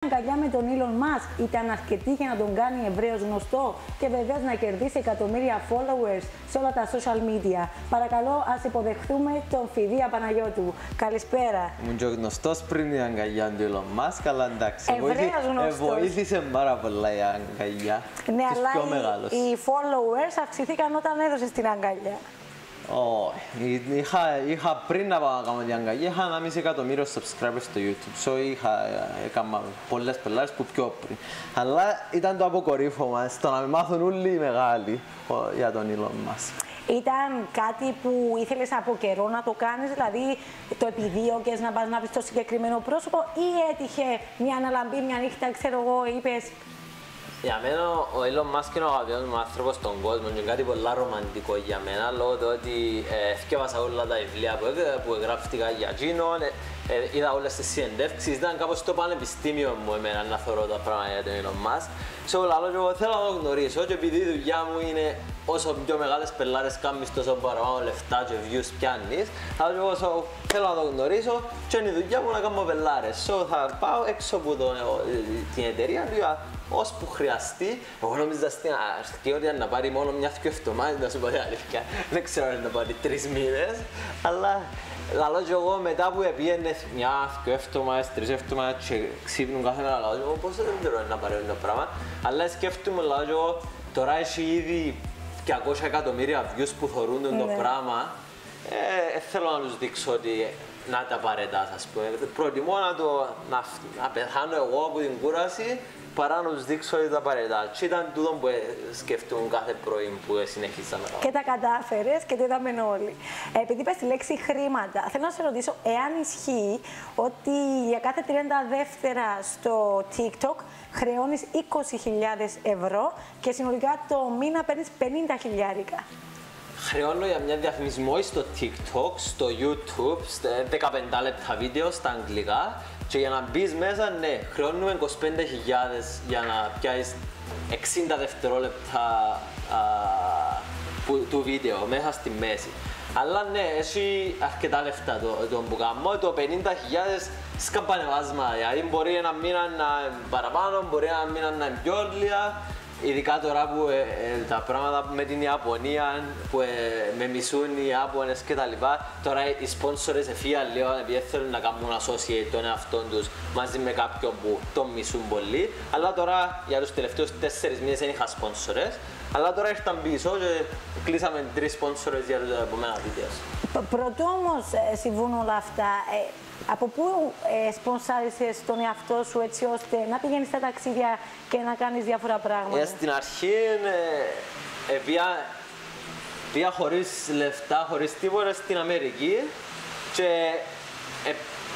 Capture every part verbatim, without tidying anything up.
αγκαλιά με τον Elon Musk ήταν αρκετή για να τον κάνει ευρέως γνωστό και βεβαίως να κερδίσει εκατομμύρια followers σε όλα τα social media. Παρακαλώ, ας υποδεχθούμε τον Φιδία Παναγιώτου. Καλησπέρα. Ήμουν και γνωστός πριν η αγκαλιά του Elon Musk, αλλά εντάξει, ευρέως γνωστός. βοήθησε πάρα πολλά η αγκαλιά. Ναι, τους αλλά πιο οι, μεγάλους. οι followers αυξηθήκαν όταν έδωσες την αγκαλιά. Όχι, είχα, είχα πριν να πάω να κάνω την αγκαλιά, είχα ένα μισό εκατομμύριο subscribers στο YouTube. So είχα έκανα πολλές πελάρες που πιο πριν. Αλλά ήταν το αποκορύφωμα, στο να με μάθουν όλοι οι μεγάλοι για τον Elon Musk. Ήταν κάτι που ήθελες από καιρό να το κάνεις, δηλαδή το επιδίωκες να πας να βρεις το συγκεκριμένο πρόσωπο ή έτυχε μια αναλαμπή, μια νύχτα, ξέρω εγώ, είπες. Για μένα ο Elon Musk είναι ο αγαπημένος μου άνθρωπος στον κόσμο και κάτι πολλά ρομαντικό για μένα, λόγω του ότι ε, θκιάβασα όλα τα βιβλία που, που εγγράφτηκα για εκείνον, ε, ε, είδα όλες τις συνεντεύξεις, ήταν κάπως στο πανεπιστήμιο μου εμένα να θεωρώ τα πράγματα για τον Elon Musk. Σε όλα άλλο εγώ θέλω να το γνωρίσω και επειδή η δουλειά μου είναι όσο πιο μεγάλες πελάρες κάνεις τόσο παραπάνω λεφτά και views πιάνεις, αλλά εγώ θέλω να το γνωρίσω και είναι η δουλειά μου να κάνω πελάρες. So, θα πάω έξω από το, την εταιρεία ώσπου χρειαστεί. Εγώ νόμιζα στην αρχή ότι να πάρει μόνο μια δυο εβδομάδες, να σου πω την αλήθεια. Δεν ξέρω αν να πάρει τρεις μήνες, αλλά λαλώ και εγώ μετά που πήγαινε μια δυο εβδομάδες, τρεις εβδομάδες και ξύπνουν κάθε μέρα, λαλώ και εγώ πώς δεν ξέρω να πάρει το πράγμα. Αλλά σκέφτομαι, λαλώ και εγώ, τώρα έχει ήδη διακόσια εκατομμύρια views που θεωρούν το πράγμα. Ε, θέλω να τους δείξω ότι να τα παρετάς, ας πούμε. Προτιμώ να, το, να, να πεθάνω εγώ από την κούραση παρά να τους δείξω ότι τα παρετάς. Και ήταν τούτο που σκέφτομαι κάθε πρωί που συνέχισα να κάνω. Και τα κατάφερες και το είδαμε όλοι. Ε, επειδή είπες τη λέξη χρήματα, θέλω να σε ρωτήσω εάν ισχύει ότι για κάθε τριάντα δεύτερα στο TikTok χρεώνεις είκοσι χιλιάδες ευρώ και συνολικά το μήνα παίρνεις πενήντα χιλιάρικα. Χρεώνω για μια διαφημισμό στο TikTok, στο YouTube, δεκαπέντε λεπτά βίντεο στα αγγλικά και για να μπεις μέσα, ναι, χρεώνουμε είκοσι πέντε χιλιάδες για να πιάσεις εξήντα δευτερόλεπτα α, που, του βίντεο μέσα στη μέση. Αλλά ναι, έχει αρκετά λεφτά το, το που κάνω, το πενήντα χιλιάδες σκαμπανεβάσματα, δηλαδή μπορεί ένα μήνα να είναι παραπάνω, μπορεί ένα μήνα να είναι πιο λίγα. Ειδικά τώρα που ε, ε, τα πράγματα με την Ιαπωνία, που ε, με μισούν οι Ιάπωνες και τα λοιπά, τώρα οι σπόνσορες εφύγαν λίγο επειδή θέλουν να κάνουν associate τον εαυτόν τους μαζί με κάποιον που τον μισούν πολύ. Αλλά τώρα για τους τελευταίους τέσσερις μήνες δεν είχα σπόνσορες. Αλλά τώρα ήρθαν πίσω και κλείσαμε τρεις σπόνσορες για τα επόμενα βίντεο. Πρωτού όμως ε, συμβούν όλα αυτά, ε, από πού ε, σπονσάρισες τον εαυτό σου έτσι ώστε να πηγαίνεις στα ταξίδια και να κάνεις διάφορα πράγματα? Ε, στην αρχή ε, ε, πήγα, πήγα χωρίς λεφτά, χωρίς τίποτα στην Αμερική και ε,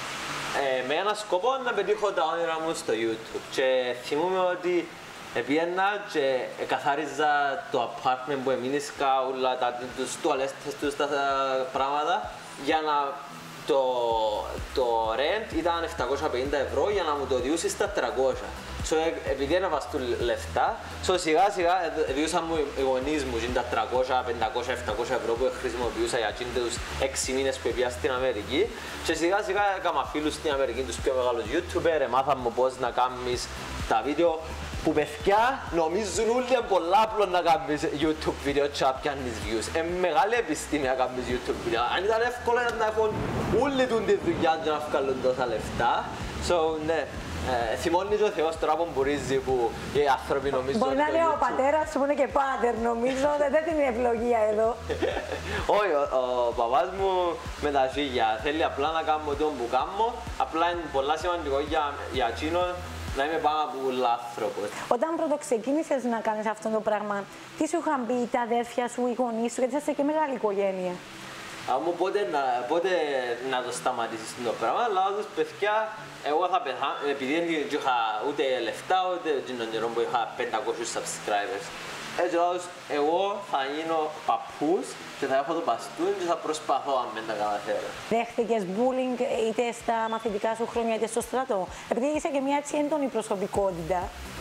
ε, με έναν σκοπό να πετύχω τα όνειρα μου στο YouTube. Και θυμούμαι ότι πήγαινα και καθάριζα το apartment που εμείνησκα, όλα τα τους τουαλέτες τους, τα πράγματα, για να το, το rent ήταν επτακόσια πενήντα ευρώ για να μου το διούσει στα τριακόσια. So, επειδή δεν βαστούν λεφτά, so, σιγά σιγά διούσαν μου οι γονείς μου τα τριακόσια, πεντακόσια, επτακόσια ευρώ που χρησιμοποιούσα για τους έξι μήνες που πήγα στην Αμερική. Και σιγά σιγά έκανα φίλους στην Αμερική, τους πιο μεγάλους YouTuber, μάθαν μου πώς να κάνεις τα βίντεο που παιδιά νομίζουν όλοι είναι πολλά απλό να κάνεις YouTube βίντεο και να πιάνεις views. Είναι μεγάλη επιστήμη να κάνεις YouTube βίντεο. Αν ήταν εύκολο να έχουν όλοι τη δουλειά και να βγάλουν τόσα λεφτά. So, ναι. Ε, θυμώνει και ο Θεός τώρα που μπουρίζει που οι άνθρωποι νομίζουν. Μπορεί να είναι ο πατέρας σου που είναι και πάτερ, νομίζω, δεν είναι ευλογία εδώ. Όχι, ο, ο παπάς μου με τα φύγια θέλει απλά να κάνω το που κάνω, απλά είναι πολλά σημαντικό για, για εκείνον να είμαι πάνω από άνθρωπος. Όταν πρώτο ξεκίνησες να κάνεις αυτό το πράγμα, τι σου είχαν πει τα αδέρφια σου, οι γονείς σου, γιατί είστε και μεγάλη οικογένεια? Αν μου πότε να, πότε να το σταματήσεις το πράγμα, αλλά τους παιδιά, εγώ θα πεθάνω, επειδή δεν είχα ούτε λεφτά, ούτε τον καιρό που είχα πεντακόσιους subscribers. Έτσι όμως, εγώ θα γίνω παππούς και θα έχω το μπαστούν και θα προσπαθώ αν δεν τα καταφέρω. Δέχτηκες bullying είτε στα μαθητικά σου χρόνια είτε στο στρατό? Επειδή είσαι και μια έτσι έντονη προσωπικότητα.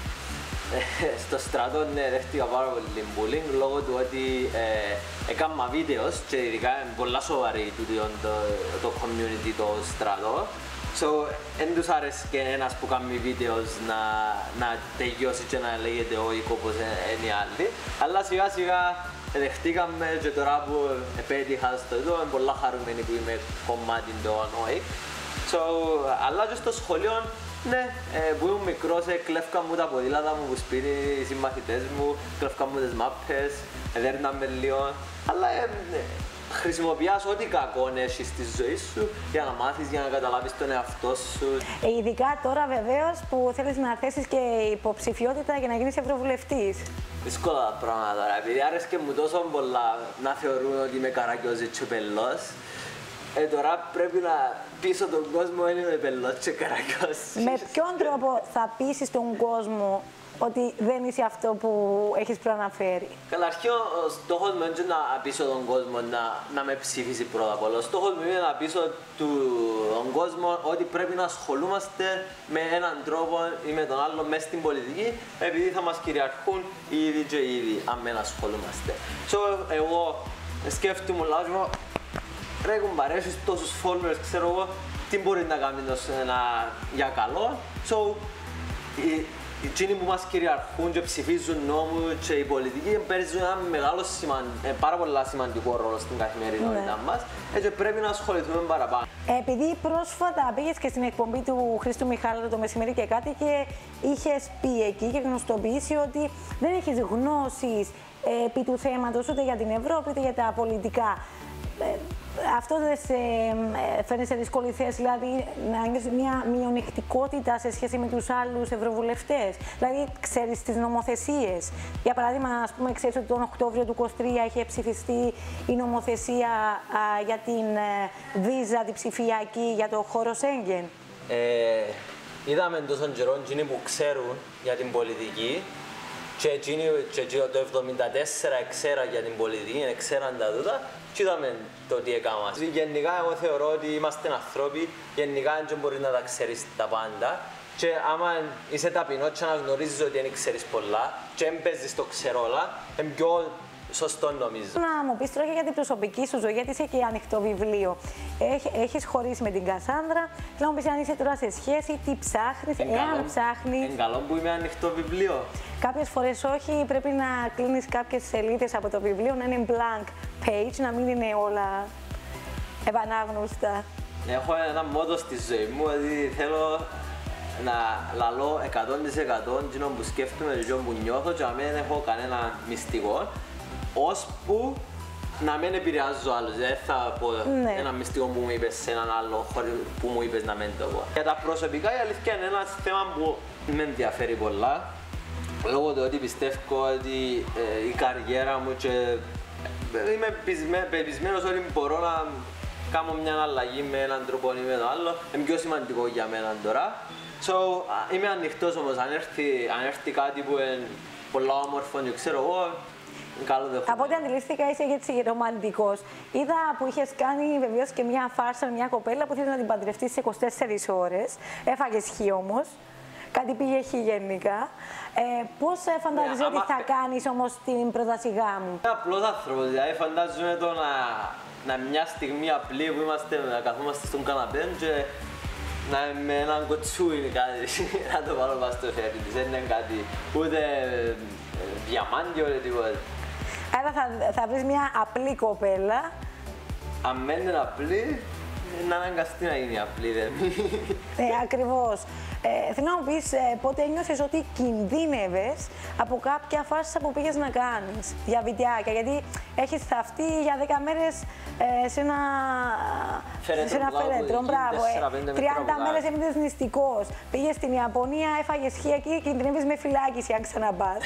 Στο στρατό ναι, δέχτηκα πάρα πολύ bullying λόγω του ότι ε, έκανα βίντεο και ειδικά είναι πολλά σοβαρή το, το, το community το στρατό So, δεν τους άρεσε και ένας που κάνει βίντεο να, να τελειώσει και να λέγεται ο οίκο όπως είναι οι άλλοι. Αλλά σιγά σιγά δεχτήκαμε και τώρα που επέτυχα στο εδώ, είμαι πολλά χαρούμενοι που είμαι κομμάτι των οίκ. So, αλλά και στο σχολείο, ναι, ε, που ήμουν μικρός, κλέφκαν μου τα ποδήλατα μου που σπίτι, οι συμμαθητές μου, κλέφκαν μου τις μάπες, δέρναμε λίγο. Αλλά ε, ε, χρησιμοποιάς ό,τι κακό έχεις στη ζωή σου για να μάθεις, για να καταλάβεις τον εαυτό σου. Ε, ειδικά τώρα βεβαίως που θέλεις να θέσεις και υποψηφιότητα για να γίνεις ευρωβουλευτής. Δύσκολα τα πράγματα τώρα, επειδή άρεσκε μου τόσο πολλά να θεωρούν ότι είμαι καραγκιόζη τσουπελός. Ε, τώρα πρέπει να πείσω τον κόσμο ότι είμαι πελός και καραγκιόζη. Με ποιον τρόπο θα πείσεις τον κόσμο ότι δεν είσαι αυτό που έχεις προαναφέρει? Καταρχήν, ο στόχος μου είναι να πείσω τον κόσμο να, να με ψηφίσει πρώτα απ' όλα. Ο στόχος μου είναι να πείσω του, τον κόσμο ότι πρέπει να ασχολούμαστε με έναν τρόπο ή με τον άλλο μέσα στην πολιτική, επειδή θα μας κυριαρχούν ήδη και ήδη, αν δεν ασχολούμαστε. So, εγώ σκέφτομαι λάθος, ρε κουμπάρε, έχεις τόσους followers, ξέρω εγώ, τι μπορεί να κάνει για καλό. So, εκείνοι που μας κυριαρχούν και ψηφίζουν νόμους και οι πολιτικοί παίζουν ένα μεγάλο σημαν... πάρα πολύ σημαντικό ρόλο στην καθημερινότητά ναι. μας, έτσι πρέπει να ασχοληθούμε παραπάνω. Επειδή πρόσφατα πήγες και στην εκπομπή του Χρήστου Μιχάλου το μεσημέρι και κάτι και είχες πει εκεί και γνωστοποιήσει ότι δεν έχεις γνώσεις ε, επί του θέματος ούτε για την Ευρώπη ούτε για τα πολιτικά. Ε, αυτό δεν σε ε, φέρνει σε δύσκολη θέση, δηλαδή να νιώσεις μια μειονεκτικότητα σε σχέση με τους άλλους ευρωβουλευτές? Δηλαδή, ξέρεις τις νομοθεσίες. Για παράδειγμα, ας πούμε, ξέρεις ότι τον Οκτώβριο του είκοσι τρία είχε ψηφιστεί η νομοθεσία α, για την ε, βίζα, την ψηφιακή, για το χώρο Σέγγεν. Ε, είδαμε τόσο καιρό εκείνοι που ξέρουν για την πολιτική και εκείνοι και το εβδομήντα τέσσερα ξέραν για την πολιτική, ξέραν τα τούτα. Και είδαμε το τι έκανα. Γενικά, εγώ θεωρώ ότι είμαστε ανθρώποι, γενικά δεν μπορεί να τα ξέρεις τα πάντα. Και άμα είσαι ταπεινός και να γνωρίζεις ότι δεν ξέρεις πολλά και δεν παίζεις το ξέρω όλα, είναι πιο σωστό νομίζω. Να μου πεις τώρα για την προσωπική σου ζωή, γιατί είσαι και ανοιχτό βιβλίο. Έχεις χωρίσει με την Κασάνδρα. Θέλω να μου πεις αν είσαι τώρα σε σχέση, τι ψάχνεις, εάν ψάχνεις. Είναι καλό που είμαι ανοιχτό βιβλίο. Κάποιες φορές όχι, πρέπει να κλείνεις κάποιες σελίδες από το βιβλίο, να είναι blank page, να μην είναι όλα ευανάγνωστα. Έχω ένα μότο στη ζωή μου, ότι θέλω να λαλώ εκατό τοις εκατό εκείνο που σκέφτομαι και που νιώθω και να μην έχω κανένα μυστικό, ώσπου να μην επηρεάζω άλλους. Δεν θα πω ναι. ένα μυστικό που μου είπες σε έναν άλλο που μου είπες να μην το πω. Για τα προσωπικά η αλήθεια είναι ένα θέμα που με ενδιαφέρει πολλά. Λόγω του ότι πιστεύω ότι ε, η καριέρα μου και ε, είμαι πεπισμένος ότι μπορώ να κάνω μια αλλαγή με έναν τρόπο ή με τον άλλο. Είναι πιο σημαντικό για μένα τώρα. So, είμαι ανοιχτός όμως, αν έρθει, αν έρθει κάτι που είναι πολλά όμορφο και ξέρω εγώ, καλό δεχόμενο. Από ό,τι αντιλήφθηκα είσαι έτσι ρομαντικός. Είδα που είχες κάνει βεβαίως και μια φάρσα με μια κοπέλα που θέλει να την παντρευτείς σε είκοσι τέσσερις ώρες. Έφαγες χ όμως. Κάτι πήγε χ γενικά. Ε, πώς φαντάζεσαι yeah, ότι θα κάνεις όμως την πρόταση γάμου? Είναι απλός άνθρωπος, δηλαδή φαντάζομαι το να, να μια στιγμή απλή που είμαστε, να καθόμαστε στον καναπέ και να με έναν κοτσούι κάτι, να το βάλω πάνω στο χέρι της, δεν είναι κάτι ούτε διαμάντι ούτε τίποτα. Άρα θα, θα βρεις μια απλή κοπέλα. Αν μένει είναι απλή, να αναγκαστεί να γίνει απλή, δεν ε, ακριβώς. Ε, θέλω να μου πεις ε, πότε ένιωσες ότι κινδύνευες από κάποια φάση που πήγες να κάνεις για βιντεάκια, γιατί έχεις θαυτεί για δέκα μέρες ε, σε ένα φέρετρο, μπράβο, ε, τριάντα μέρες έμεινες νηστικός, πήγες στην Ιαπωνία, έφαγες χ εκεί και κινδυνεύεις με φυλάκιση αν ξαναπάς.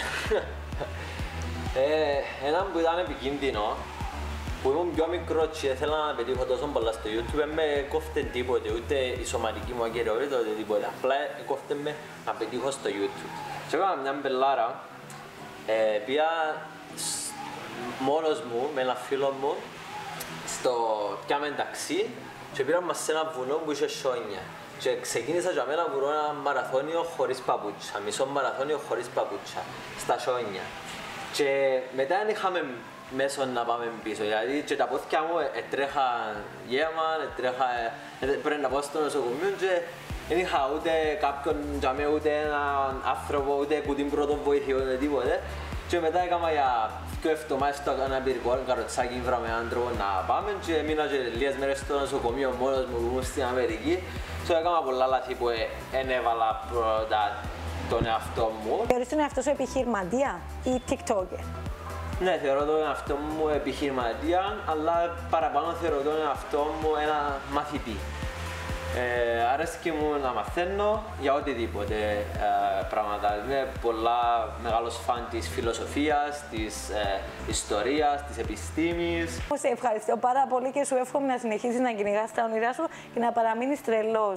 ε, ένα που ήταν επικίνδυνο, που ήμουν πιο μικρό και ήθελα να πετύχω τόσο πολλά στο YouTube, δεν με κόφτε τίποτε, ούτε η σωματική μου ακεραιότητα, ούτε τίποτε. Απλά κόφτε με να πετύχω στο YouTube. Και έκανα μια μπελάρα, ε, πήγα μόνος μου με ένα φίλο μου στο πιάμε ταξί και πήραμε μας σε ένα βουνό που είχε σιόνια. Και ξεκίνησα για μένα βουρώ ένα μαραθώνιο χωρίς παπούτσα, μισό μαραθώνιο χωρίς παπούτσα, στα σιόνια. Και μετά δεν είχαμε μέσω να πάμε πίσω. Δηλαδή και τα πόθηκια μου έτρεχαν γέμα, έτρεχαν, πρέπει να πάω στο νοσοκομείο και δεν είχα ούτε κάποιον τζαμί, ούτε έναν άνθρωπο, ούτε κουτίν πρώτο βοηθείο, ούτε τίποτε. Και μετά έκανα για δύο εβδομάδες στο αναπηρικό καροτσάκι, βράμε έναν τρόπο να πάμε και μείνα και λίγες μέρες στο νοσοκομείο μόνος μου που ήμουν στην Αμερική. Και έκανα πολλά λάθη που δεν έβαλα πρώτα τον εαυτό μου. Θεωρείς τον εαυτό σου επιχειρηματία ή TikToker? Ναι, θεωρώ τον εαυτό μου επιχειρηματία, αλλά παραπάνω θεωρώ τον εαυτό μου ένα μαθητή. Ε, αρέσκει μου να μαθαίνω για οτιδήποτε ε, πράγματα. Είμαι πολλά μεγάλος φαν της φιλοσοφίας, της ε, ιστορίας, της επιστήμης. Σε ευχαριστώ πάρα πολύ και σου εύχομαι να συνεχίσεις να κυνηγάς τα όνειρά σου και να παραμείνεις τρελός.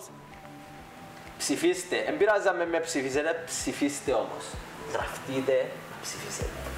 Ψηφίστε. Εν πειράζει με με ψηφίσετε, ψηφίστε όμως. Γραφτείτε, ψηφίσετε.